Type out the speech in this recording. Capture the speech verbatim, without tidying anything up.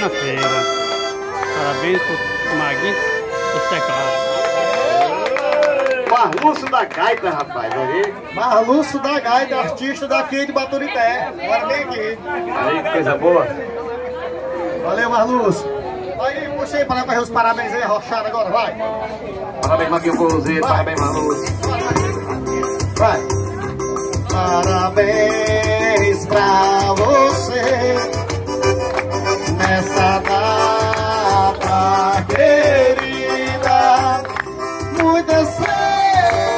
na feira. Parabéns pro Maguinho dos teclados. Marlúcio da Gaita, rapaz, olhei. Marlúcio da Gaita, artista daqui de Baturité. Bora bem aqui. Aí, que coisa boa. Valeu, Marlúcio. Aí, puxa aí para fazer os parabéns aí, Rochada agora, vai. Parabéns, Maguinho Cruzeiro, parabéns, Marlúcio. Vai. Parabéns pra você nessa data querida. Muitas